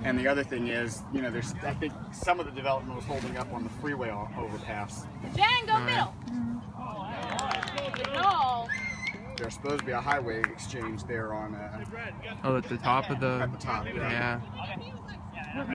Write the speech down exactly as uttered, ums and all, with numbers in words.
And the other thing is, you know, there's I think some of the development was holding up on the freeway overpass. Jen, go middle. No. There's supposed to be a highway exchange there on. Uh, oh, at the top of the. At the top, yeah. yeah.